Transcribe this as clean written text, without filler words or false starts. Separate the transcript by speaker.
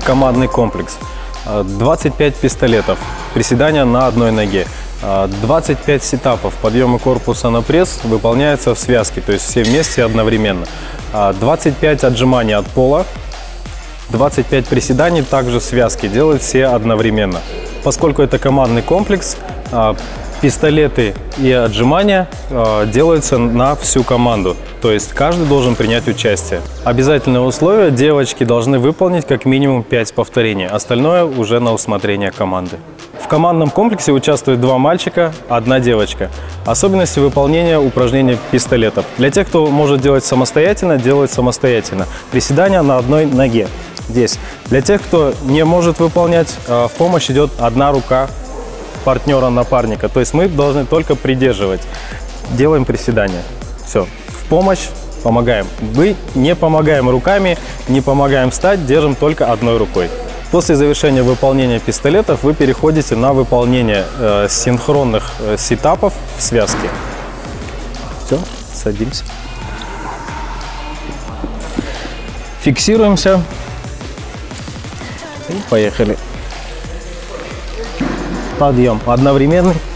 Speaker 1: командный комплекс. 25 пистолетов, приседания на одной ноге. 25 сетапов, подъемы корпуса на пресс выполняются в связке, то есть все вместе одновременно. 25 отжиманий от пола, 25 приседаний также в связке, делают все одновременно. Поскольку это командный комплекс, пистолеты и отжимания делаются на всю команду, то есть каждый должен принять участие. Обязательное условие: девочки должны выполнить как минимум 5 повторений, остальное уже на усмотрение команды. В командном комплексе участвуют 2 мальчика, 1 девочка. Особенности выполнения упражнений пистолетов. Для тех, кто может делать самостоятельно, делают самостоятельно. Приседания на одной ноге. Здесь. Для тех, кто не может выполнять, в помощь идет 1 рука партнера-напарника. То есть мы должны только придерживать. Делаем приседания. Все. В помощь помогаем. Мы не помогаем руками, не помогаем встать, держим только одной рукой. После завершения выполнения пистолетов вы переходите на выполнение синхронных сетапов в связке. Все, садимся. Фиксируемся. И поехали. Подъем одновременный.